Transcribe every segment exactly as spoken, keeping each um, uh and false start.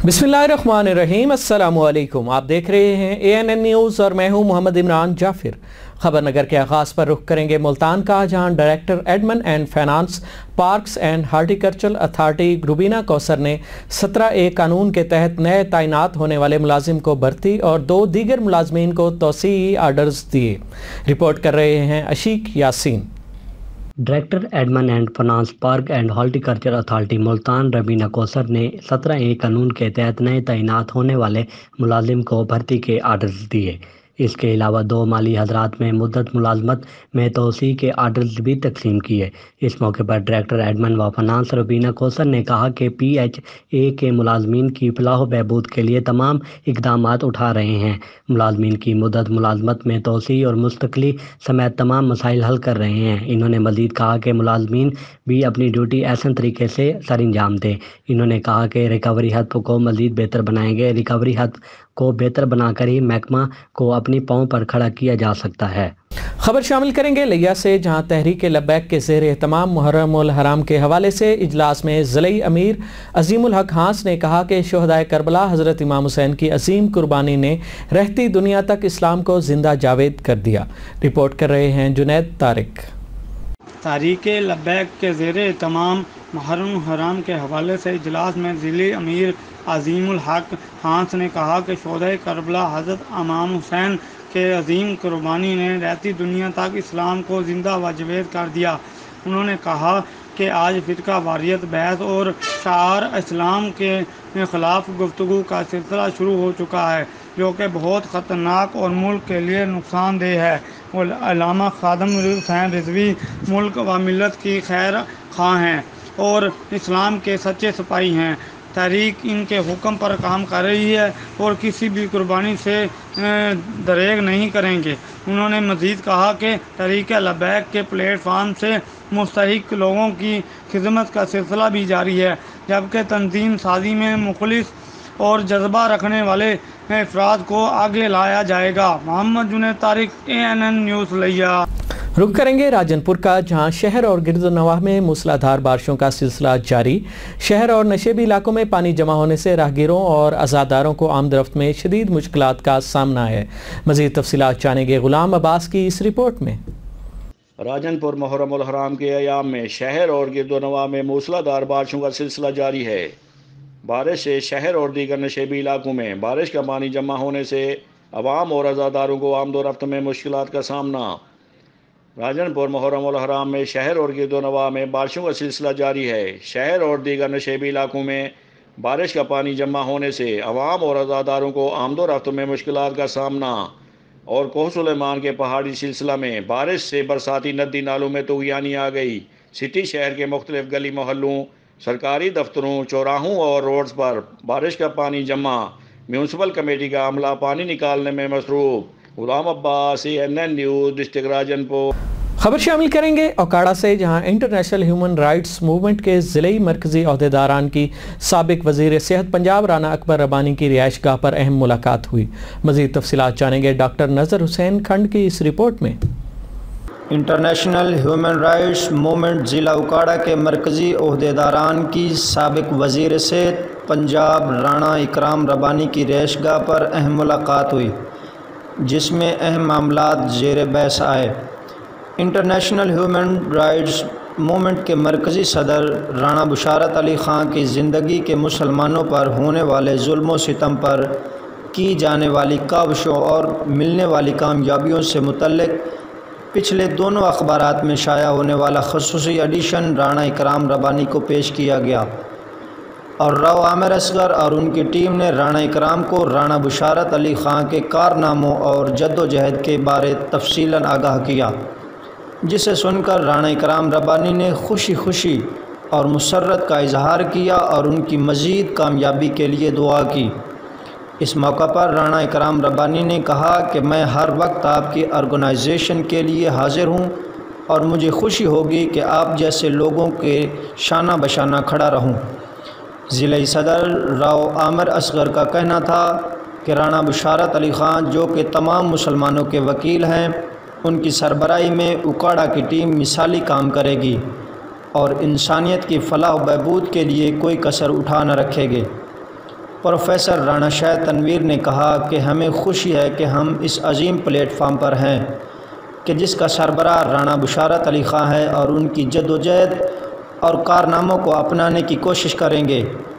बिस्मिल्लाहिर्रहमानिर्रहीम, अस्सलामु अलैकुम। आप देख रहे हैं ए एन एन न्यूज़ और मैं हूं मोहम्मद इमरान जाफिर। खबर नगर के आगाज़ पर रुख करेंगे मुल्तान का, जहां director admin and finance parks and horticultural authority Rubina Kausar ने सत्रह ए कानून के तहत नए तैनात होने वाले मुलाजिम को भर्ती और दो दीगर मुलाजमीन को तौसीई आर्डर्स दिए। रिपोर्ट कर रहे हैं Ashiq Yasin. Director admin and finance park and horticulture authority Multan Rubina Kausar ने सत्रह ए कानून के तहत नए तैनात होने वाले मुलाजिम को भर्ती के आर्डर्स दिए। इसके अलावा दो माली हजरात में मुद्दत मुलाजमत में तोसी के आर्डर्स भी तकसीम किए। इस मौके पर डायरेक्टर एडमन व फाइनेंस रुबीना कौसर ने कहा कि पी एच ए के मुलाजमीन की फलाह बहबूद के लिए तमाम इकदाम उठा रहे हैं। मुलाजमीन की मुद्दत मुलाजमत में तोसी और मुस्तकली समेत तमाम मसाइल हल कर रहे हैं। इन्होंने मजीद कहा कि मुलाजमीन भी अपनी ड्यूटी ऐसे तरीके से सर अंजाम दें। इन्होंने कहा कि रिकवरी हद को मजीद बेहतर बनाएंगे। रिकवरी हद को बेहतर बनाकर ही महकमा को अपनी पाँव पर खड़ा किया जा सकता है। खबर शामिल करेंगे लिया से, जहां तहरीक लब्बैक के ज़ेर एहतमाम मुहर्रम उल हराम के हवाले से इजलास में ज़िलई अमीर अजीमुल हक हांस ने कहा कि शुहदाए करबला हज़रत इमाम हुसैन की अजीम कुर्बानी ने रहती दुनिया तक इस्लाम को जिंदा जावेद कर दिया। रिपोर्ट कर रहे हैं जुनैद तारिक। तहरीक लब्बैक के ज़ेर एहतमाम मुहर्रम हराम के हवाले से इजलास में ज़िली अमीर अजीमुल हक हांस ने कहा कि शुहदाए करबला हज़रत इमाम हुसैन के अजीम कुर्बानी ने रहती दुनिया तक इस्लाम को ज़िंदा व जावेद कर दिया। उन्होंने कहा कि आज फ़िरका वारियत बहस और शार इस्लाम के ख़िलाफ़ गुफ्तगू का सिलसिला शुरू हो चुका है, जो कि बहुत ख़तरनाक और मुल्क के लिए नुकसानदेह है। और अल्लामा खादम हुसैन रिजवी मुल्क व मिलत की खैर खां हैं और इस्लाम के सच्चे सिपाही हैं। तहरीक इनके हुक्म पर काम कर रही है और किसी भी कुर्बानी से दरेग नहीं करेंगे। उन्होंने मज़ीद कहा कि तहरीक लब्बैक के प्लेटफार्म से मुस्तहिक लोगों की खिदमत का सिलसिला भी जारी है, जबकि तंजीम साजी में मुखलिस और जज्बा रखने वाले अफराद को आगे लाया जाएगा। Mohammad Junaid Tariq, A N N news Layyah. रुक करेंगे राजनपुर का, जहां शहर और गिरदोनवाह में मूसलाधार बारिशों का सिलसिला जारी। शहर और नशेबी इलाकों में पानी जमा होने से राहगीरों और अज़ादारों को आमदरफ्त में शदीद मुश्किलात का सामना है। मज़ीद तफसीलात जानेंगे गुलाम अब्बास की इस रिपोर्ट में। राजनपुर मुहर्रम उल हराम के अयाम में शहर और गिरदोनवाह में मूसलाधार बारिशों का सिलसिला जारी है। बारिश से शहर और दीगर नशेबी इलाकों में बारिश का पानी जमा होने से अवाम और अज़ादारों को आमदोरफ्त में मुश्किलात का सामना। राजनपुर मुहर्रम उल हराम में शहर और गिरदोनवाह में बारिशों का सिलसिला जारी है। शहर और दीगर नशेबी इलाकों में बारिश का पानी जमा होने से अवाम और अज़ादारों को आमदोरफ्त में मुश्किलात का सामना। और कोह सुलेमान के पहाड़ी सिलसिला में बारिश से बरसाती नदी नालों में तुग़यानी आ गई। सिटी शहर के मुख्तलिफ गली मोहल्लों, सरकारी दफ्तरों, चौराहों और रोड्स पर बारिश का पानी जमा। म्यूनसिपल कमेटी का अमला पानी निकालने में मसरूफ़। Ghulam Abbas, A N N news, district Rajanpur. खबर शामिल करेंगे ओकाड़ा से, जहां इंटरनेशनल ह्यूमन राइट्स मूवमेंट के ज़िलई मरकज़ी अहदेदारान की साबिक वज़ीर सेहत पंजाब राना अकबर रबानी की रिहाइशगाह पर अहम मुलाकात हुई। मज़ीद तफसीलात जानेंगे डॉक्टर नज़र हुसैन खंड की इस रिपोर्ट में। इंटरनेशनल ह्यूमन राइट्स मूवमेंट ज़िला ओकाड़ा के मरकज़ी अहदेदारान की साबिक वज़ीर सेहत पंजाब राना इकराम रबानी की रिहाइशगाह पर अहम मुलाकात हुई, जिसमें अहम मामलात ज़ेर बहस आए। इंटरनेशनल ह्यूमन राइट्स मूवमेंट के मरकज़ी सदर राना बुशारत अली ख़ां की ज़िंदगी के मुसलमानों पर होने वाले जुल्म व सितम पर की जाने वाली काविशों और मिलने वाली कामयाबियों से मुतल्लिक़ पिछले दोनों अखबारात में शाया होने वाला ख़ुसूसी एडिशन राना इकराम रबानी को पेश किया गया और राव आमिर असगर और उनकी टीम ने राना इकराम को राना बुशारत अली ख़ां के कारनामों और जद्दोजहद के बारे तफसीलन आगाह किया, जिसे सुनकर राना इकराम रबानी ने खुशी खुशी और मुसर्रत का इजहार किया और उनकी मज़ीद कामयाबी के लिए दुआ की। इस मौका पर राना इकराम रबानी ने कहा कि मैं हर वक्त आपकी ऑर्गेनाइजेशन के लिए हाजिर हूँ और मुझे खुशी होगी कि आप जैसे लोगों के शाना बशाना खड़ा रहूँ। ज़िले सदर राव आमिर असगर का कहना था कि राना बुशारत अली ख़ां, जो कि तमाम मुसलमानों के वकील हैं, उनकी सरबराही में ओकाड़ा की टीम मिसाली काम करेगी और इंसानियत की फलाह व बहबूद के लिए कोई कसर उठा न रखेगी। प्रोफेसर राणा शाह तनवीर ने कहा कि हमें खुशी है कि हम इस अजीम प्लेटफार्म पर हैं कि जिसका सरबराह राणा बुशारत अली खां है और उनकी जद्दोजहद और कारनामों को अपनाने की कोशिश करेंगे।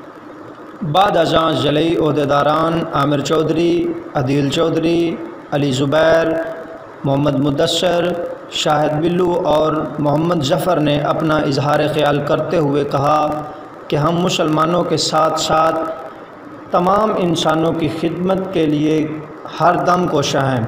बाद अज़ां ज़लई ओहदेदारान आमिर चौधरी, अदील चौधरी, अली ज़ुबैर, मोहम्मद मुदस्सर, शाहिद बिल्लू और मोहम्मद ज़फ़र ने अपना इजहार ख़याल करते हुए कहा कि हम मुसलमानों के साथ साथ तमाम इंसानों की खिदमत के लिए हर दम कोशा हैं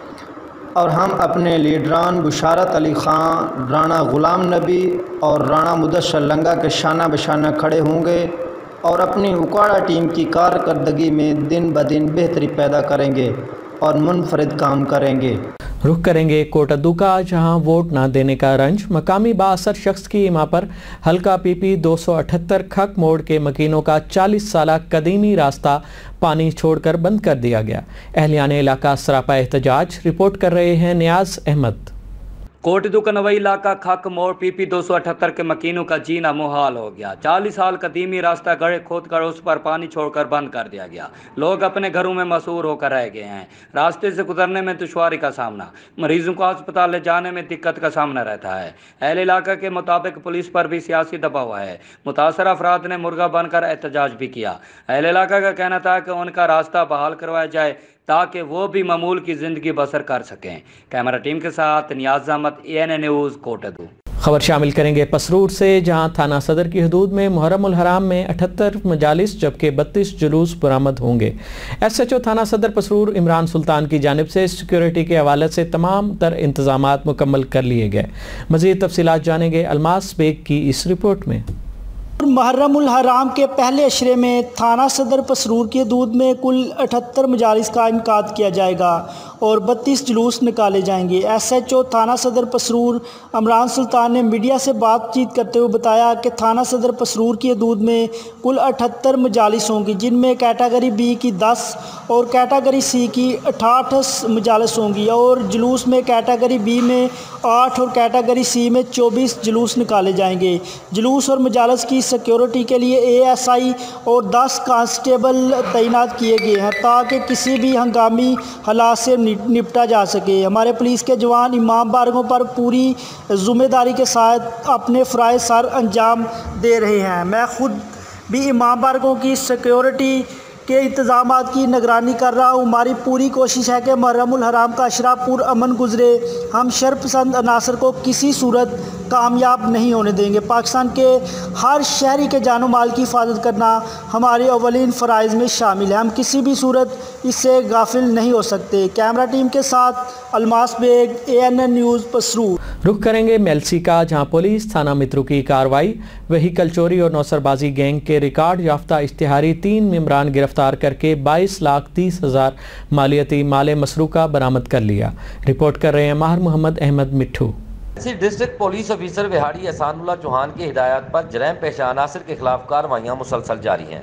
और हम अपने लीडरान बुशारत अली ख़ां, राणा ग़ुलाम नबी और राणा मुदस्सर लंगा के शाना बशाना खड़े होंगे और अपनी उकाड़ा टीम की कारकर्दगी में दिन ब दिन बेहतरी पैदा करेंगे और मुनफरिद काम करेंगे। रुख करेंगे कोटद्दू का, जहां वोट ना देने का रंज। मकामी बाअसर शख्स की इमा पर हल्का पीपी दो सौ अठहत्तर खक मोड़ के मकीनों का चालीस साल कदीमी रास्ता पानी छोड़कर बंद कर दिया गया। अहलियान इलाका सरापा एहतजाज। रिपोर्ट कर रहे हैं नियाज अहमद। कोटद्दू का नवई इलाका खक मोड़ पीपी दो सौ अठहत्तर के मकीनों का जीना मुहाल हो गया। चालीस साल कदीमी रास्ता गड़े खोद कर उस पर पानी छोड़कर बंद कर दिया गया। लोग अपने घरों में मसूर होकर रह गए हैं। रास्ते से गुजरने में दुश्वारी का सामना, मरीजों को अस्पताल ले जाने में दिक्कत का सामना रहता है। अहल इलाका के मुताबिक पुलिस पर भी सियासी दबाव है। मुतासर अफराद ने मुर्गा बनकर एहतजाज भी किया। अहल इलाका का कहना था कि उनका रास्ता बहाल करवाया जाए ताकि वो भी मामूल की ज़िंदगी बसर कर सकें। कैमरा टीम के साथ Niaz Ahmed, A N A news, Kot Addu. खबर शामिल करेंगे पसरूर से, जहां थाना सदर की हदूद में मुहर्रम उल हराम में अठहत्तर मजालिस जबकि बत्तीस जुलूस बरामद होंगे। एस एच ओ थाना सदर पसरूर इमरान सुल्तान की जानिब से सिक्योरिटी के हवाले से तमाम तर इंतजामात मुकम्मल कर लिए गए। मज़ीद तफसीलात जानेंगे अलमास बेग की इस रिपोर्ट में। मुहर्रम उल हराम के पहले अशरे में थाना सदर पसरूर की हदूद में कुल अठहत्तर मजालिस का इनकाद किया जाएगा और बत्तीस जुलूस निकाले जाएंगे। एस एच ओ थाना सदर पसरूर इमरान सुल्तान ने मीडिया से बातचीत करते हुए बताया कि थाना सदर पसरूर की हदूद में कुल अठहत्तर मजालिस होंगी, जिनमें कैटेगरी बी की दस और कैटेगरी सी की अठाठ मजालिस होंगी और जुलूस में कैटेगरी बी में आठ और कैटेगरी सी में चौबीस जुलूस निकाले जाएंगे। जुलूस और मजालिस की सिक्योरिटी के लिए ए एस आई और दस कांस्टेबल तैनात किए गए हैं ताकि किसी भी हंगामी हालात से निपटा जा सके। हमारे पुलिस के जवान इमाम बारगों पर पूरी जिम्मेदारी के साथ अपने फ़राइज़ सर अंजाम दे रहे हैं। मैं ख़ुद भी इमाम बारगों की सिक्योरिटी के इंतज़ामात की निगरानी कर रहा हूँ। हमारी पूरी कोशिश है कि मुहर्रम उल हराम का अशरा पुर अमन गुजरे। हम शरपसंद अनासर को किसी सूरत कामयाब नहीं होने देंगे। पाकिस्तान के हर शहरी के जानो माल की हिफाजत करना हमारे अवलीन फ़राइज़ में शामिल है। हम किसी भी सूरत इससे गाफिल नहीं हो सकते। कैमरा टीम के साथ Almas Baig, A N N news, Pasrur. रुख करेंगे मेलसी का, जहां पुलिस थाना मित्रों की कार्रवाई। व्हीकल चोरी और नौसरबाजी गैंग के रिकॉर्ड याफ्ता इश्तिहारी तीन मेंबरान गिरफ्तार करके बाईस लाख तीस हज़ार मालियती माल मसरूका बरामद कर लिया। रिपोर्ट कर रहे हैं माहिर Mohammad Ahmed Mithu. District police officer Vehari Ehsanullah Chauhan की हिदायत पर जरैम पेशा अनासर के खिलाफ कार्रवाइयाँ मुसलसल जारी हैं।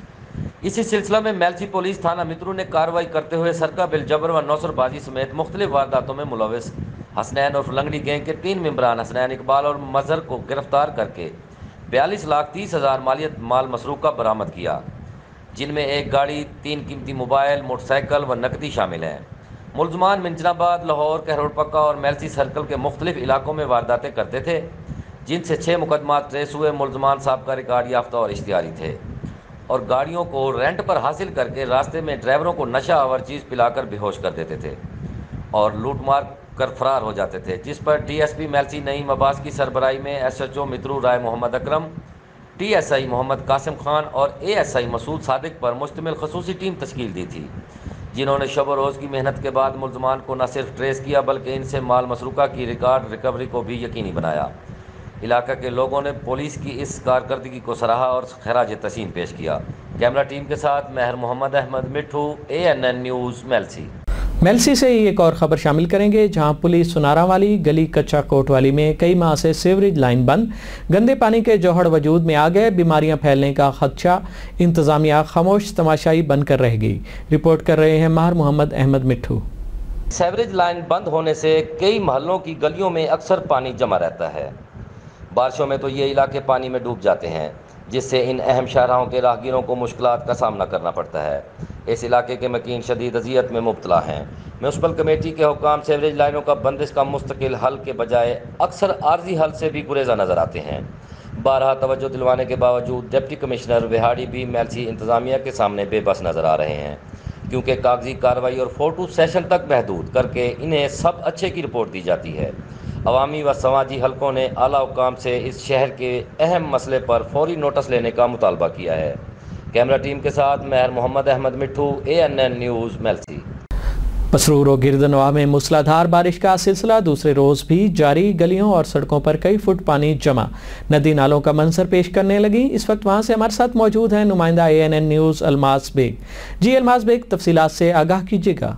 इसी सिलसिला में मेलसी पुलिस थाना मित्रू ने कार्रवाई करते हुए सरका बिल जबर व नौसरबाजी समेत मुख्तलिफ वारदातों में मुलविस हसनैन और लंगड़ी गैंग के तीन मेंबरान हसनैन इकबाल और मजहर को गिरफ्तार करके बयालीस लाख तीस हज़ार मालियत माल मसरूका बरामद किया, जिनमें एक गाड़ी, तीन कीमती मोबाइल, मोटरसाइकिल व नकदी शामिल हैं। मुलजमान मिंजनाबाद, लाहौर, कहरोड़ पक्का और मेलसी सर्कल के मुख्तलिफ इलाकों में वारदातें करते थे, जिनसे छः मुकदमा ट्रेस हुए। मुलजमान साहब का रिकॉर्ड याफ्ता और इश्तिहारी थे और गाड़ियों को रेंट पर हासिल करके रास्ते में ड्राइवरों को नशा आवर चीज़ पिलाकर बेहोश कर देते थे और लूट मार कर फरार हो जाते थे, जिस पर D S P Mailsi Naeem Abbas की सरबराही में S H O Mitru Rai Mohammad Akram, T S I Mohammad Qasim Khan और A S I Masood Sadiq पर मुश्तमिल खसूसी टीम तश्कील दी थी, जिन्होंने शब रोज़ की मेहनत के बाद मुलजमान को न सिर्फ ट्रेस किया बल्कि इनसे माल मसरूका की रिकॉर्ड रिकवरी को भी यकीनी बनाया। इलाका के लोगों ने पुलिस की इस कारकर्दगी को सराहा और खराज तहसीन पेश किया। कैमरा टीम के साथ महर Mohammad Ahmed Mithu, A N N news, Mailsi. Mailsi से ही एक और ख़बर शामिल करेंगे, जहां पुलिस सुनारा वाली गली कच्चा कोटवाली में कई माह से सीवरेज लाइन बंद, गंदे पानी के जोहड़ वजूद में आ गए, बीमारियां फैलने का खदशा, इंतज़ामिया खामोश तमाशाई बनकर रह गई। रिपोर्ट कर रहे हैं माहिर मोहम्मद अहमद मिट्ठू। सीवरेज लाइन बंद होने से कई महलों की गलियों में अक्सर पानी जमा रहता है। बारिशों में तो ये इलाके पानी में डूब जाते हैं। جس سے ان اہم شاہراہوں کے راہگیروں کو مشکلات کا سامنا کرنا پڑتا ہے۔ اس علاقے کے مکین شدید اذیت میں مبتلا ہیں۔ میونسپل کمیٹی کے حکام سیوریج لائنوں کا بندش کا مستقل حل کے بجائے اکثر عارضی حل سے بھی گریزاں نظر آتے ہیں۔ بارہا توجہ دلوانے کے باوجود ڈپٹی کمشنر وہاڑی بھی میلسی انتظامیہ کے سامنے بے بس نظر آ رہے ہیں، کیونکہ کاغذی کارروائی اور فوٹو سیشن تک محدود کر کے انہیں سب اچھے کی رپورٹ دی جاتی ہے۔ عوامی و سماجی حلقوں نے اعلیٰ حکام سے اس شہر کے اہم مسئلے پر فوری نوٹس لینے کا مطالبہ کیا ہے۔ کیمرہ ٹیم کے ساتھ Mehr Mohammad Ahmed Mithu, A N N news, Mailsi. مسرور و گردنواں میں موسلادھار بارش کا سلسلہ دوسرے روز بھی جاری، گلیوں اور سڑکوں پر کئی فٹ پانی جمع، ندی نالوں کا منظر پیش کرنے لگی۔ اس وقت وہاں سے ہمارے ساتھ موجود ہیں نمائندہ A N N news Almas Baig. جی الماس بیگ، تفصیلات سے آگاہ کیجیے گا۔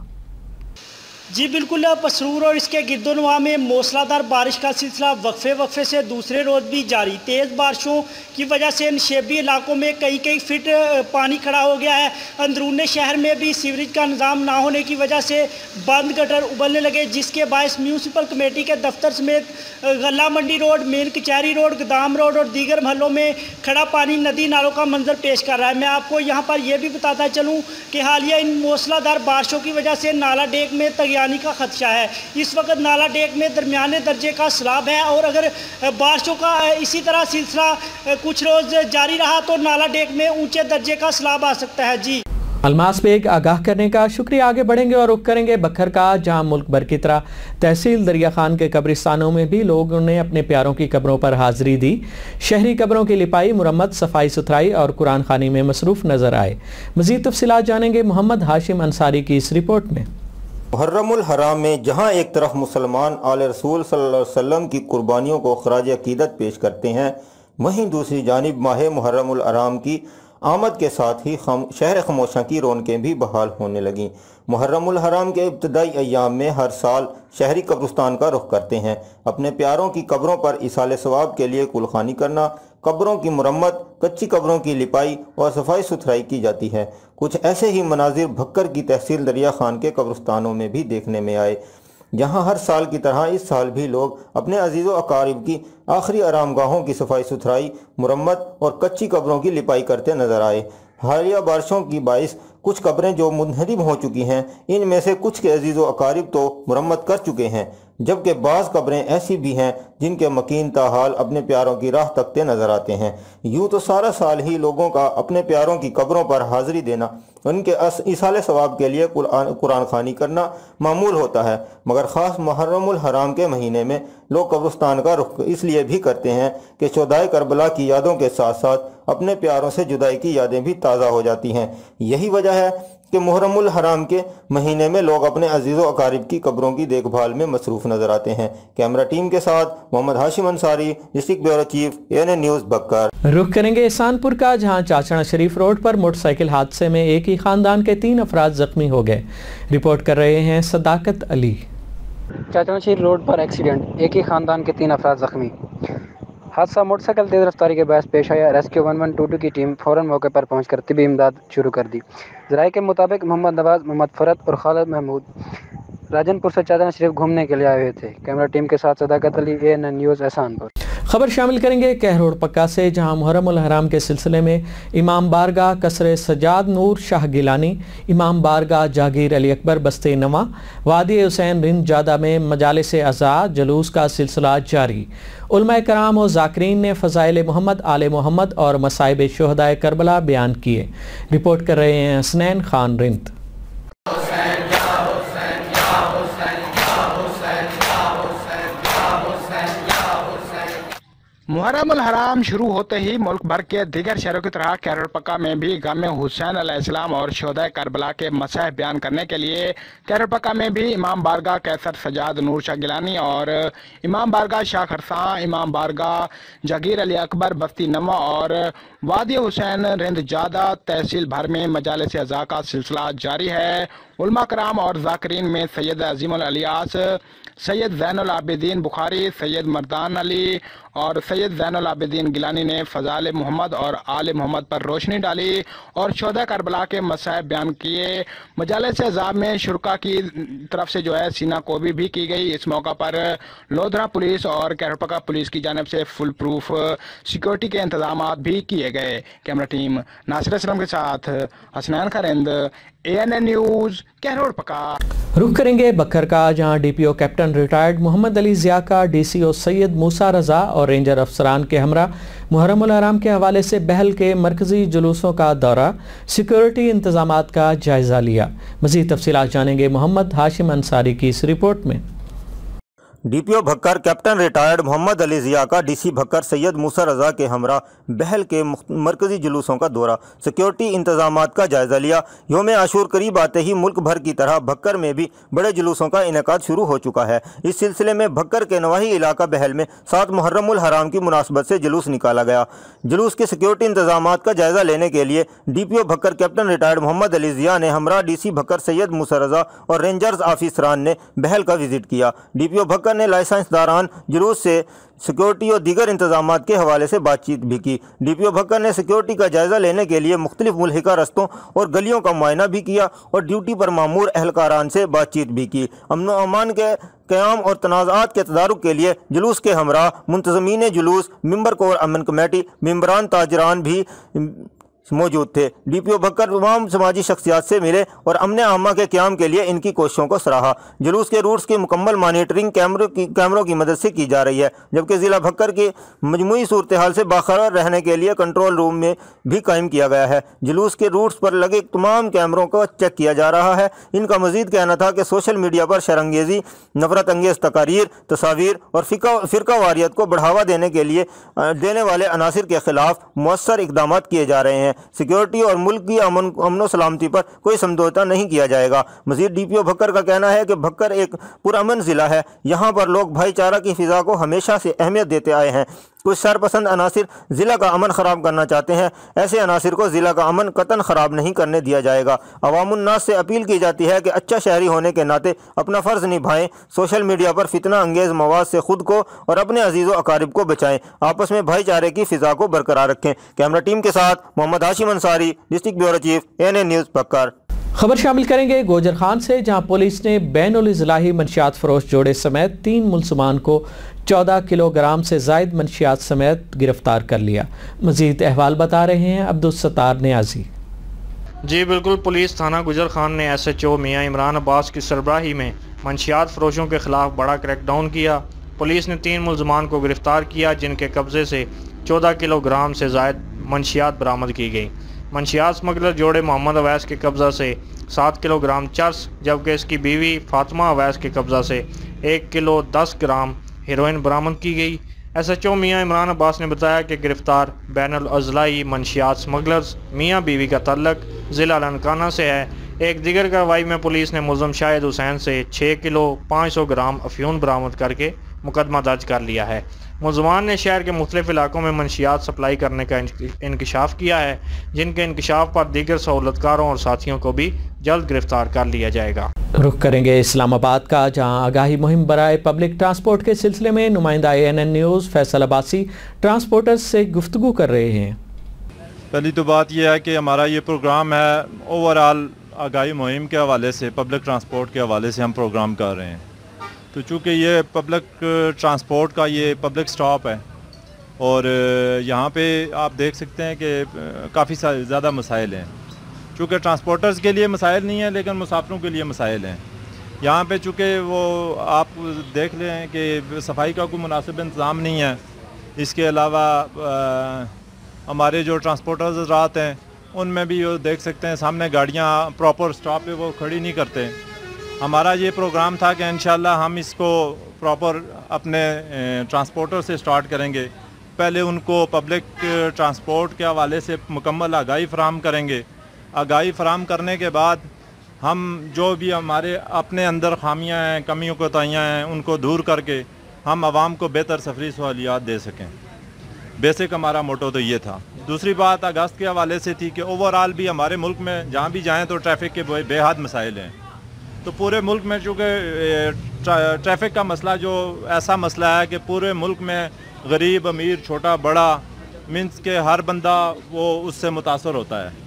جی بالکل، پسرور اور اس کے گرد و نواح میں موسلادھار بارش کا سلسلہ وقفے وقفے سے دوسرے روز بھی جاری۔ تیز بارشوں کی وجہ سے نشیبی علاقوں میں کئی کئی فٹ پانی کھڑا ہو گیا ہے۔ اندرون شہر میں بھی سیوریج کا نظام نہ ہونے کی وجہ سے بند گٹر ابلنے لگے، جس کے باعث میونسپل کمیٹی کے دفتر سمیت غلہ منڈی روڈ، مین کچہری روڈ، گدام روڈ اور دیگر محلوں میں کھڑا پانی ندی نالوں کا منظر پیش کر رہا ہے۔ میں آپ کو یہاں پر یہ بھی بتاتا چلوں کہ حالیہ ان موسلادھار بارشوں کی وجہ سے نالا ڈیک میں تغیانی کا خدشہ ہے۔ اس وقت نالا ڈیک میں درمیانے درجے کا سیلاب ہے، اور اگر بارشوں کا اسی طرح سلسلہ کچھ روز جاری رہا تو نالا ڈیک میں اونچے درجے کا سیلاب آ سکتا ہے۔ جی الماس بیگ، آگاہ کرنے کا شکریہ۔ آگے بڑھیں گے اور رخ کریں گے بکھر کا، جہاں ملک بھر کی طرح تحصیل دریا خان کے قبرستانوں میں بھی لوگوں نے اپنے پیاروں کی قبروں پر حاضری دی۔ شہری قبروں کی لپائی، مرمت، صفائی ستھرائی اور قرآن خوانی میں مصروف نظر آئے۔ مزید تفصیلات جانیں گے محمد ہاشم انصاری کی اس رپورٹ میں۔ محرم الحرام میں جہاں ایک طرف مسلمان آل رسول صلی اللہ علیہ وسلم کی قربانیوں کو خراج عقیدت پیش کرتے ہیں، وہیں دوسری جانب ماہ محرم الحرام کی آمد کے ساتھ ہی خم شہر خموشاں کی رونقیں بھی بحال ہونے لگیں۔ محرم الحرام کے ابتدائی ایام میں ہر سال شہری قبرستان کا رخ کرتے ہیں۔ اپنے پیاروں کی قبروں پر ایصال ثواب کے لیے کلخانی کرنا، قبروں کی مرمت، کچی قبروں کی لپائی اور صفائی ستھرائی کی جاتی ہے۔ کچھ ایسے ہی مناظر بھکر کی تحصیل دریا خان کے قبرستانوں میں بھی دیکھنے میں آئے، جہاں ہر سال کی طرح اس سال بھی لوگ اپنے عزیز و اقارب کی آخری آرام گاہوں کی صفائی ستھرائی، مرمت اور کچی قبروں کی لپائی کرتے نظر آئے۔ حالیہ بارشوں کی باعث کچھ قبریں جو منہدم ہو چکی ہیں، ان میں سے کچھ کے عزیز و اقارب تو مرمت کر چکے ہیں، جبکہ بعض قبریں ایسی بھی ہیں جن کے مکین تاحال اپنے پیاروں کی راہ تکتے نظر آتے ہیں۔ یوں تو سارا سال ہی لوگوں کا اپنے پیاروں کی قبروں پر حاضری دینا، ان کے ایصال ثواب کے لیے قرآن خوانی کرنا معمول ہوتا ہے، مگر خاص محرم الحرام کے مہینے میں لوگ قبرستان کا رخ اس لیے بھی کرتے ہیں کہ شہدائے کربلا کی یادوں کے ساتھ ساتھ اپنے پیاروں سے جدائی کی یادیں بھی تازہ ہو جاتی ہیں۔ یہی وجہ ہے کہ محرم الحرام کے مہینے میں لوگ اپنے عزیز و اقارب کی قبروں کی دیکھ بھال میں مصروف نظر آتے ہیں۔ کیمرہ ٹیم کے ساتھ Mohammad Hashim Ansari, district bureau chief, A N N news Bhakkar. رخ کریں گے احسان پور کا، جہاں چاچڑا شریف روڈ پر موٹر سائیکل حادثے میں ایک ہی خاندان کے تین افراد زخمی ہو گئے۔ رپورٹ کر رہے ہیں صداقت علی۔ چاچڑا شریف روڈ پر ایکسیڈنٹ، ایک ہی خاندان کے تین افراد زخمی۔ حادثہ موٹر سائیکل تیز رفتاری کے باعث پیش آیا۔ Rescue one one two two کی ٹیم فوراً موقع پر پہنچ کر طبی امداد شروع کر دی۔ ذرائع کے مطابق محمد نواز، محمد فرد اور خالد محمود راجن پور سے چاچڑا شریف گھومنے کے لیے آئے ہوئے تھے۔ کیمرہ ٹیم کے ساتھ Sadaqat Ali, A N N news, Ehsanpur. خبر شامل کریں گے کہروڑ پکا سے، جہاں محرم الحرام کے سلسلے میں امام بارگاہ قصر سجاد نور شاہ گیلانی، امام بارگاہ جاگیر علی اکبر بستے نواں، وادی حسین رند جادہ میں مجالس عزاء جلوس کا سلسلہ جاری۔ علماء کرام و ذاکرین نے فضائل محمد، آل محمد اور مصائب شہدائے کربلا بیان کیے۔ رپورٹ کر رہے ہیں حسنین خان رند۔ محرم الحرام شروع ہوتے ہی ملک بھر کے دیگر شہروں کی طرح کیرول پکا میں بھی غم حسین علیہ السلام اور شہداء کربلا کے مسائب بیان کرنے کے لیے کیرول پکا میں بھی امام بارگاہ قیصر سجاد نور شاہ گیلانی اور امام بارگاہ شاہ خرساں، امام بارگاہ جاگیر علی اکبر بستی نواں اور وادی حسین رند جادہ تحصیل بھر میں مجالس عزاء کا سلسلہ جاری ہے۔ علماء کرام اور ذاکرین میں سید عظیم الالیاس، سید زین العابدین بخاری، سید مردان علی اور سید सैयद ज़ैनुल आबिदीन गिलानी ने फ़ज़ाइल मोहम्मद और आले मोहम्मद पर रोशनी डाली और शोहदा करबला के मसाइब बयान किए। मजालिस अज़ाब में शुरका की तरफ से जो है सीना कोबी भी की गई। इस मौका पर लोधरा पुलिस और कैरपका पुलिस की जानिब से फुल प्रूफ सिक्योरिटी के इंतजाम भी किए गए। कैमरा टीम नासिर असलम के साथ Hasnain Kharind, A N A news, Karor Pacca. रुख करेंगे बकर का, जहां DPO captain retired Mohammad Ali Zia का डीसीओ सैयद मूसा रज़ा और रेंजर अफसरान के हमरा मुहर्रमुल हराम के हवाले से बहल के मरकजी जुलूसों का दौरा, सिक्योरिटी इंतजामात का जायज़ा लिया। मज़ीद तफसीलात जानेंगे मोहम्मद हाशिम अंसारी की इस रिपोर्ट में। DPO Bhakkar captain retired Mohammad Ali Zia का डीसी भक्कर सैयद मूसा रज़ा के हमरा बहल के मरकजी जुलूसों का दौरा, सिक्योरिटी इंतजामात का जायज़ा लिया। योम आशूर करीब आते ही मुल्क भर की तरह भक्कर में भी बड़े जुलूसों का इनेकाद शुरू हो चुका है। इस सिलसिले में भक्कर के नवाही इलाका बहल में सात मुहर्रमुल हराम की मुनासबत से जुलूस निकाला गया। जुलूस के सिक्योरिटी इंतजामात का जायज़ा लेने के लिए DPO Bhakkar captain retired Mohammad Ali Zia ने हमरा डीसी भक्कर सैयद मूसा रज़ा और रेंजर्स ऑफिसरान ने बहल का विजिट किया। डीपीओ भक्कर ने लाइसेंस दारान जुलूस से सिक्योरिटी और दीगर इंतजामात के हवाले से बातचीत भी की। डीपीओ भक्कर ने सिक्योरिटी का जायज़ा लेने के लिए मुख्तलिफ मुल्हिका रस्तों और गलियों का मुआयना भी किया और ड्यूटी पर मामूर एहलकारान से बातचीत भी की। अमन व अमान के क़याम और तनाज़ात के तदारुक के लिए जुलूस के हमरा मुंतज़मीन जुलूस, मेंबर कोर अमन कमेटी, मेंबरान ताजरान भी मौजूद थे। डीपीओ भक्कर तमाम समाजी शख्सियात से मिले और अमन आमा के क़याम के लिए इनकी कोशिशों को सराहा। जुलूस के रूट्स की मुकम्मल मॉनिटरिंग कैमरों की कैमरों की मदद से की जा रही है, जबकि ज़िला भक्कर की मजमूई सूरत हाल से बाखबर रहने के लिए कंट्रोल रूम में भी कायम किया गया है। जुलूस के रूट्स पर लगे तमाम कैमरों को चेक किया जा रहा है। इनका मज़ीद कहना था कि सोशल मीडिया पर शरंगेज़ी, नफरत अंगेज़ तकारीर, तस्वीर और फ़िरका वारियत को बढ़ावा देने के लिए देने वाले अनासिर के ख़िलाफ़ मौसर इक़दाम किए जा रहे हैं। सिक्योरिटी और मुल्क की अमन अमन सलामती पर कोई समझौता नहीं किया जाएगा। मज़ीद डीपीओ भक्कर का कहना है कि भक्कर एक पुरअमन ज़िला है। यहाँ पर लोग भाईचारा की फ़िज़ा को हमेशा से अहमियत देते आए हैं। कुछ सरपसंद अनासिर ज़िला का अमन ख़राब करना चाहते हैं। ऐसे अनासिर को ज़िला का अमन कतन ख़राब नहीं करने दिया जाएगा। अवामुन्नास से अपील की जाती है कि अच्छा शहरी होने के नाते अपना फ़र्ज़ निभाएं। सोशल मीडिया पर फितना अंगेज़ मवाद से ख़ुद को और अपने अजीज़ व अकारिब को बचाएं। आपस में भाईचारे की फ़िज़ा को बरकरार रखें। कैमरा टीम के साथ Mohammad Hashim Ansari, district bureau chief, N A news Bhakkar. खबर शामिल करेंगे गोजर खान से, जहां पुलिस ने बैनुल-इज़लाही मंशियात फरोश जोड़े समेत तीन मुलजमान को चौदह किलोग्राम से ज़ायद मंशियात समेत गिरफ्तार कर लिया। मज़ीद अहवाल बता रहे हैं अब्दुल सत्तार नियाज़ी। जी बिल्कुल, पुलिस थाना गुजर खान ने एस एच ओ मियाँ इमरान अब्बास की सरबराही में मंशियात फरोशों के खिलाफ बड़ा क्रैकडाउन किया। पुलिस ने तीन मुलजमान को गिरफ्तार किया, जिनके कब्जे से चौदह किलोग्राम से ज़ायद मंशियात बरामद की गई। मंशियात स्मगलर जोड़े मोहम्मद अवैस के कब्ज़ा से सात किलोग्राम चर्स, जबकि इसकी बीवी फातिमा अवैस के कब्ज़ा से एक किलो दस ग्राम हेरोइन बरामद की गई। एस एच ओ मियाँ इमरान अब्बास ने बताया कि गिरफ्तार बैनुल-अज़लाही मंशियात स्मगलर्स मियाँ बीवी का तल्लक ज़िला लनकाना से है। एक दिगर कार्रवाई में पुलिस ने मुलज़म शाहिद हुसैन से छः किलो पाँच सौ ग्राम अफ्यून बरामद करके मुकदमा दर्ज कर लिया है। मुलज़मान ने शहर के मुख्तलिफ इलाकों में मंशियात सप्लाई करने का इंकशाफ किया है, जिनके इंकशाफ पर दीगर सहूलतकारों और साथियों को भी जल्द गिरफ्तार कर लिया जाएगा। रुख करेंगे इस्लामाबाद का, जहां आगाही मुहिम बराए पब्लिक ट्रांसपोर्ट के सिलसिले में नुमाइंदा A N N news Faisal Abbasi transporters से गुफ्तगू कर रहे हैं। पहली तो बात यह है कि हमारा ये प्रोग्राम है ओवरऑल आगाही मुहिम के हवाले से, पब्लिक ट्रांसपोर्ट के हवाले से हम प्रोग्राम कर रहे हैं। तो चूँकि ये पब्लिक ट्रांसपोर्ट का ये पब्लिक स्टॉप है और यहाँ पे आप देख सकते हैं कि काफ़ी ज़्यादा मसाइल हैं। चूँकि ट्रांसपोर्टर्स के लिए मसाइल नहीं है, लेकिन मुसाफिरों के लिए मसाइल हैं। यहाँ पे चूँकि वो आप देख लें कि सफाई का कोई मुनासिब इंतज़ाम नहीं है। इसके अलावा हमारे जो ट्रांसपोर्टर्स हज़रात हैं उनमें भी वो देख सकते हैं सामने गाड़ियाँ प्रॉपर स्टॉप पे वो खड़ी नहीं करते। हमारा ये प्रोग्राम था कि इंशाल्लाह हम इसको प्रॉपर अपने ट्रांसपोर्टर से स्टार्ट करेंगे। पहले उनको पब्लिक ट्रांसपोर्ट के हवाले से मुकम्मल आगाही फराहम करेंगे। आगाही फराहम करने के बाद हम जो भी हमारे अपने अंदर खामियां हैं, कमियों कोताहियाँ हैं, उनको दूर करके हम आवाम को बेहतर सफरी सहूलियात दे सकें। बेसिक हमारा मोटो तो ये था। दूसरी बात अगस्त के हवाले से थी कि ओवरऑल भी हमारे मुल्क में जहाँ भी जाएँ तो ट्रैफिक के बेहद मसाइल हैं। तो पूरे मुल्क में चूँकि ट्रैफिक का मसला जो ऐसा मसला है कि पूरे मुल्क में गरीब अमीर छोटा बड़ा मीन्स के हर बंदा वो उससे मुतासर होता है।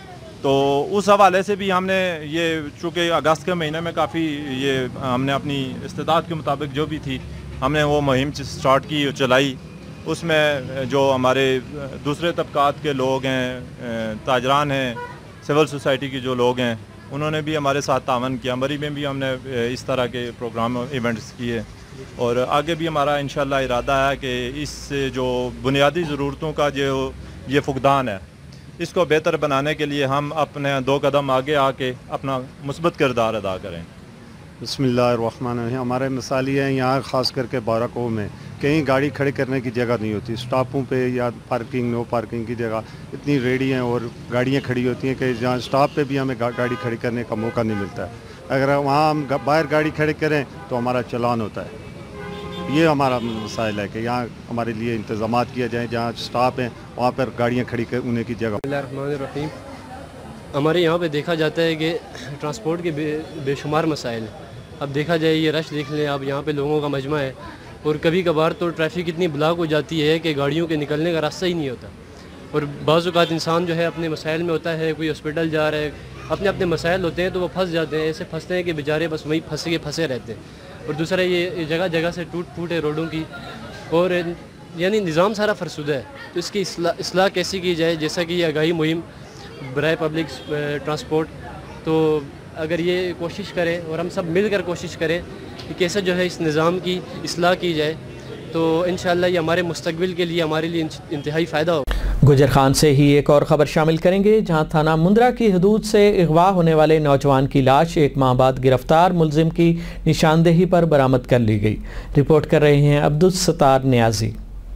तो उस हवाले से भी हमने ये चूँकि अगस्त के महीने में काफ़ी ये हमने अपनी इस्तेदाद के मुताबिक जो भी थी हमने वो मुहिम स्टार्ट की चलाई। उसमें जो हमारे दूसरे तबकात के लोग हैं, ताजरान हैं, सिविल सोसाइटी के जो लोग हैं, उन्होंने भी हमारे साथ तावन किया। मरी में भी हमने इस तरह के प्रोग्राम इवेंट्स किए और आगे भी हमारा इंशाल्लाह इरादा है कि इस जो बुनियादी ज़रूरतों का जो ये फुकदान है इसको बेहतर बनाने के लिए हम अपने दो कदम आगे आके अपना मुस्बत किरदार अदा करें। बिस्मिल्लाहिर्रहमानिर्रहीम। हमारे मिसाल ये हैं, यहाँ ख़ास करके बाराको में कहीं गाड़ी खड़ी करने की जगह नहीं होती। स्टॉपों पे या पार्किंग नो पार्किंग की जगह इतनी रेडी हैं और गाड़ियाँ खड़ी होती हैं कि जहाँ स्टॉप पे भी हमें गा, गाड़ी खड़ी करने का मौका नहीं मिलता है। अगर वहाँ हम बाहर गाड़ी खड़ी करें तो हमारा चलान होता है। ये हमारा मसाइल है कि यहाँ हमारे लिए इंतज़ाम किया जाए, जहाँ स्टॉप हैं वहाँ पर गाड़ियाँ खड़ी करने की जगह। बिस्मिल्लाहिर्रहमानिर्रहीम। हमारे यहाँ पे देखा जाता है कि ट्रांसपोर्ट के बे, बेशुमार मसाइल हैं। अब देखा जाए ये रश देख लें आप, यहाँ पे लोगों का मजमा है और कभी कभार तो ट्रैफिक इतनी ब्लॉक हो जाती है कि गाड़ियों के निकलने का रास्ता ही नहीं होता। और बाज़ औक़ात इंसान जो है अपने मसाइल में होता है, कोई हॉस्पिटल जा रहा है, अपने अपने मसाइल होते हैं तो वो फंस जाते हैं। ऐसे फंसते हैं कि बेचारे बस वहीं फंसे के फंसे रहते हैं। और दूसरा ये जगह जगह से टूट फूट है रोडों की और यानी निज़ाम सारा फरसुदा है। तो इसकी इस्लाह कैसी की जाए, जैसा कि ये आगाही मुहिम बराए पब्लिक ट्रांसपोर्ट, तो अगर ये कोशिश करें और हम सब मिलकर कोशिश करें कि कैसे जो है इस निज़ाम की इस्लाह की जाए तो इंशाअल्लाह ये हमारे मुस्तक़बिल के लिए हमारे लिए इंतहाई फ़ायदा होगा। गुजर खान से ही एक और ख़बर शामिल करेंगे, जहां थाना मुंद्रा की हदूद से अगवा होने वाले नौजवान की लाश एक माह बाद गिरफ्तार मुलजिम की निशानदेही पर बरामद कर ली गई। रिपोर्ट कर रहे हैं अब्दुल सत्तार नियाजी।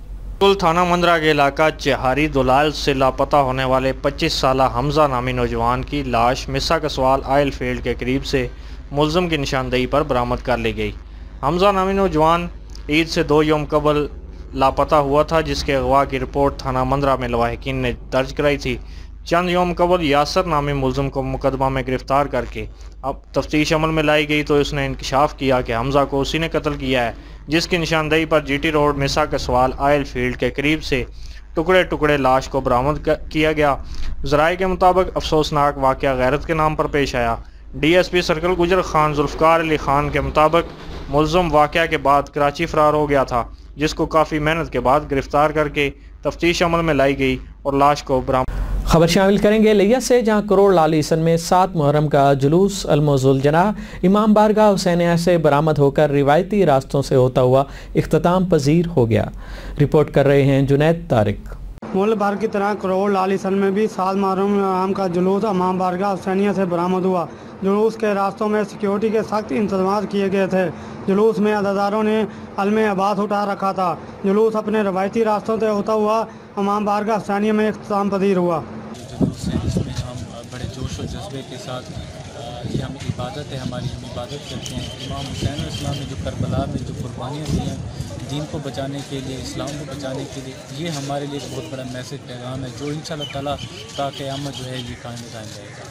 थाना मुंद्रा के इलाका चहारी दुलाल से लापता होने वाले पच्चीस साला हमजा नामी नौजवान की लाश मिसा कसवाल आयल फील्ड के करीब से मुलजिम की निशानदेही पर बरामद कर ली गई। हमजा नामी नौजवान ईद से दो यौम कबल लापता हुआ था, जिसके अगवा की रिपोर्ट थाना मुंद्रा में लवाहिकीन ने दर्ज कराई थी। चंद यौम कबल यासर नामी मुलजिम को मुकदमा में गिरफ्तार करके अब तफ्तीश अमल में लाई गई तो उसने इंकशाफ किया कि हमजा को उसी ने कत्ल किया है, जिसकी निशानदेही पर जीटी रोड मिसा कसवाल आयल फील्ड के करीब से टुकड़े टुकड़े लाश को बरामद किया गया। ज़राए के मुताबिक अफसोसनाक वाक़या गैरत के नाम पर पेश आया। डीएसपी सर्कल गुजर खान जुल्फ़कार अली खान के मुताबिक मुलज़म वाक़या के बाद कराची फ़रार हो गया था, जिसको काफ़ी मेहनत के बाद गिरफ्तार करके तफ्तीश अमल में लाई गई और लाश को बरामद। खबर शामिल करेंगे लिया से, जहां करोड़ लाल ईसन में सात मुहर्रम का जुलूस अलमोजुल जनाह इमाम बारगाह हुसैनिया से बरामद होकर रिवायती रास्तों से होता हुआ इख्तिताम पजीर हो गया। रिपोर्ट कर रहे हैं जुनैद तारिक। मुल्क भर की तरह करोड़ लाल ईसन में भी सात मुहर्रम का जुलूस इमाम बारगाह हुसैनिया से बरामद हुआ। जुलूस के रास्तों में सिक्योरिटी के सख्त इंतजाम किए गए थे। जुलूस में अदादारों ने अलमे अब्बास उठा रखा था। जुलूस अपने रवायती रास्तों से होता हुआ इमाम बारगाह हुसैनिया में इख्तिताम पजीर हुआ। जुलूस है, इसमें हम बड़े जोश और जज्बे के साथ, ये हम इबादत है हमारी, हम इबादत करते हैं। इमाम हुसैन इस्लाम ने जो करबला में जो कुर्बानियाँ दी हैं दीन को बचाने के लिए, इस्लाम को बचाने के लिए, ये हमारे लिए बहुत बड़ा मैसेज पैगाम है जो इंशाअल्लाह ताला ता क़यामत जो है ये कायम कायम रहेगा।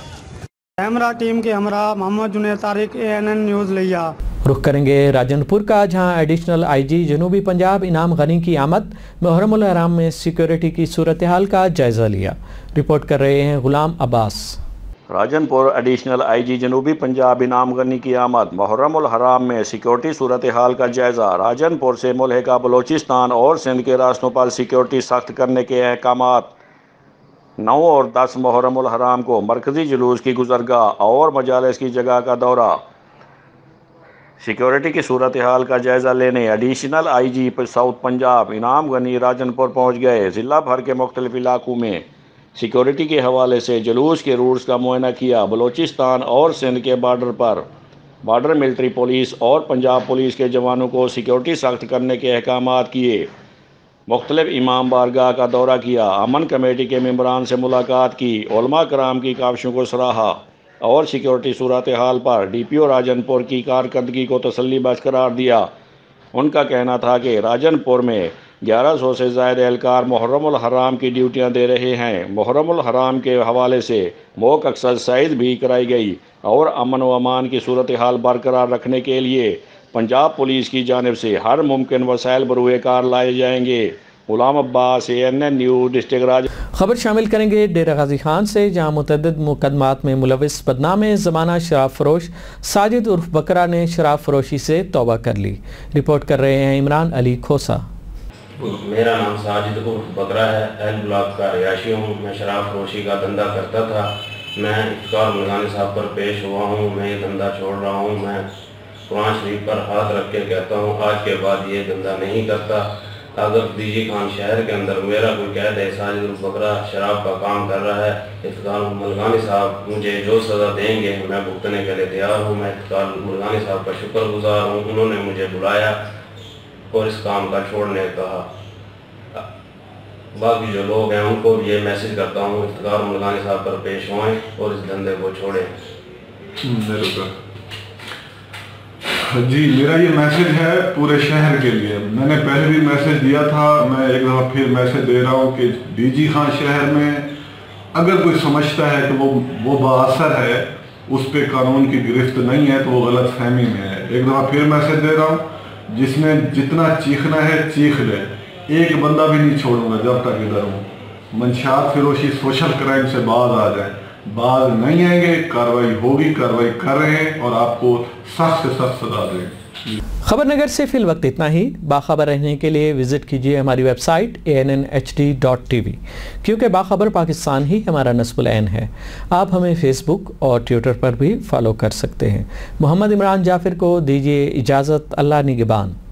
कैमरा टीम के हमरा Mohammad Junaid Tariq, A N N news Layyah. रुख करेंगे राजनपुर का, जहां एडिशनल आईजी जनूबी पंजाब इनाम गनी की आमद, मुहर्रमुल हराम में सिक्योरिटी की सूरत हाल का जायजा लिया। रिपोर्ट कर रहे हैं गुलाम अब्बास। राजनपुर एडिशनल आईजी जनूबी पंजाब इनाम गनी की आमद, मुहर्रमुल हराम में सिक्योरिटी सूरत हाल का जायजा। राजनपुर से मुल्हिका बलोचिस्तान और सिंध के रास्तों पर सिक्योरिटी सख्त करने के अहकामात। नौ और दस मुहर्रमुल हराम को मरकज़ी जुलूस की गुजरगाह और मजालिस की जगह का दौरा। सिक्योरिटी की सूरत हाल का जायज़ा लेने additional I G south Punjab Inam Ghani Rajanpur पहुँच गए। ज़िला भर के मुख्तलिफ इलाकों में सिक्योरिटी के हवाले से जुलूस के रूट्स का मुआयना किया। बलोचिस्तान और सिंध के बार्डर पर बार्डर मिलिट्री पुलिस और पंजाब पुलिस के जवानों को सिक्योरिटी सख्त करने के अहकामात किए। मुख्तलिफ इमाम बारगाह का दौरा किया। अमन कमेटी के मेंबरान से मुलाकात की। उलमा कराम की काविशों को सराहा और सिक्योरिटी सूरत हाल पर डी पी ओ राजनपुर की कारकर्दगी को तसल्ली बख्श करार दिया। उनका कहना था कि राजनपुर में ग्यारह सौ से ज़ायद एहलकार मुहर्रमुल हराम की ड्यूटियां दे रहे हैं। मुहर्रमुल हराम के हवाले से मौक एक्सरसाइज भी कराई गई और अमन व अमान की सूरत हाल बरकरार रखने के लिए पंजाब पुलिस की जानिब से हर मुमकिन वसाइल बरूए कार लाए जाएंगे। Ghulam Abbas, A N N news, district राज। खबर शामिल करेंगे डेरा गाजी खान से, जहाँ मुतअद्दिद मुकदमात में मुलविस बदनाम ज़माना शराब फरोश साजिद उर्फ बकरा ने शराब फरोशी से तौबा कर ली। रिपोर्ट कर रहे हैं इमरान अली खोसा। मेरा नाम साजिद उर्फ बकरा है, एल ब्लॉक का रिहायशी हूँ। मैं शराब फरोशी का धंधा करता था। मैं इफ्तार मौलाना साहब पर पेश हुआ हूँ। मैं ये धंधा छोड़ रहा हूँ। मैं कुरान शरीफ पर हाथ रख के कहता हूँ आज के बाद ये धंधा नहीं करता। अगर डीजी खान शहर के अंदर मेरा कोई कैद है साजिद उर्फ बकरा शराब का काम कर रहा है, इफ्तार मौलाना साहब मुझे जो सज़ा देंगे मैं भुगतने के लिए तैयार हूँ। मैं इफ्तार मौलाना साहब का शुक्रगुजार हूँ। उन्होंने मुझे बुलाया और इस काम का छोड़ने कहा। बाकी जो लोग हैं उनको भी ये मैसेज करता हूँ इफ्तार मौलाना साहब पर पेश होएं और इस धंधे को छोड़ें। जी, मेरा ये मैसेज है पूरे शहर के लिए। मैंने पहले भी मैसेज दिया था, मैं एक दफ़ा फिर मैसेज दे रहा हूँ कि डीजी खान शहर में अगर कोई समझता है कि वो वो बाअसर है, उस पर कानून की गिरफ्त नहीं है, तो वो गलत फहमी में है। एक दफ़ा फिर मैसेज दे रहा हूँ, जिसने जितना चीखना है चीख ले, एक बंदा भी नहीं छोड़ूंगा जब तक इधर हूँ। मंशियात फिरोशी सोशल क्राइम से बाज आ जाए, बाज नहीं आएंगे, कार्रवाई होगी, कार्रवाई कर रहे हैं और आपको सख्त से सख्त सजा देंगे। खबर नगर से फिल वक्त इतना ही। बाखबर रहने के लिए विजिट कीजिए हमारी website A N N H D dot T V, क्योंकि बाखबर पाकिस्तान ही हमारा नस्बुल ऐन है। आप हमें फेसबुक और ट्विटर पर भी फॉलो कर सकते हैं। मोहम्मद इमरान जाफिर को दीजिए इजाज़त। अल्लाह निगहबान।